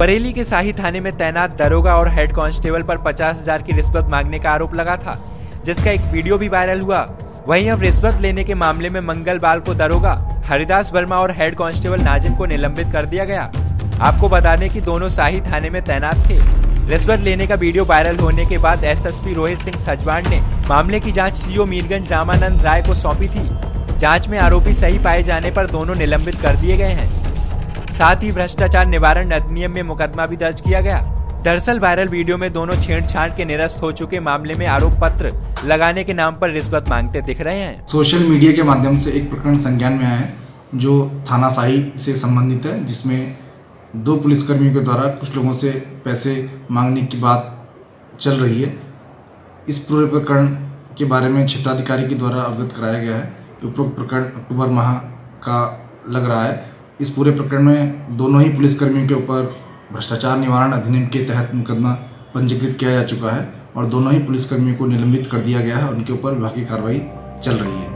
बरेली के शाही थाने में तैनात दरोगा और हेड कांस्टेबल पर 50,000 की रिश्वत मांगने का आरोप लगा था, जिसका एक वीडियो भी वायरल हुआ। वहीं अब रिश्वत लेने के मामले में मंगलवार को दरोगा हरिदास वर्मा और हेड कांस्टेबल नाजिम को निलंबित कर दिया गया। आपको बता दें कि दोनों शाही थाने में तैनात थे। रिश्वत लेने का वीडियो वायरल होने के बाद एसएसपी रोहित सिंह सजवाण ने मामले की जांच सीओ मीरगंज रामानंद राय को सौंपी थी। जांच में आरोपी सही पाए जाने पर दोनों निलंबित कर दिए गए हैं। साथ ही भ्रष्टाचार निवारण अधिनियम में मुकदमा भी दर्ज किया गया। दरअसल वायरल वीडियो में दोनों छेड़छाड़ के निरस्त हो चुके मामले में आरोप पत्र लगाने के नाम पर रिश्वत मांगते दिख रहे हैं। सोशल मीडिया के माध्यम से एक प्रकरण संज्ञान में आया है जो थाना शाही से संबंधित है, जिसमें 2 पुलिसकर्मियों के द्वारा कुछ लोगों से पैसे मांगने की बात चल रही है। इस पूरे प्रकरण के बारे में क्षेत्राधिकारी के द्वारा अवगत कराया गया है। उपरोक्त प्रकरण अक्टूबर माह का लग रहा है। इस पूरे प्रकरण में दोनों ही पुलिसकर्मियों के ऊपर भ्रष्टाचार निवारण अधिनियम के तहत मुकदमा पंजीकृत किया जा चुका है और दोनों ही पुलिसकर्मियों को निलंबित कर दिया गया है। उनके ऊपर विभागीय कार्रवाई चल रही है।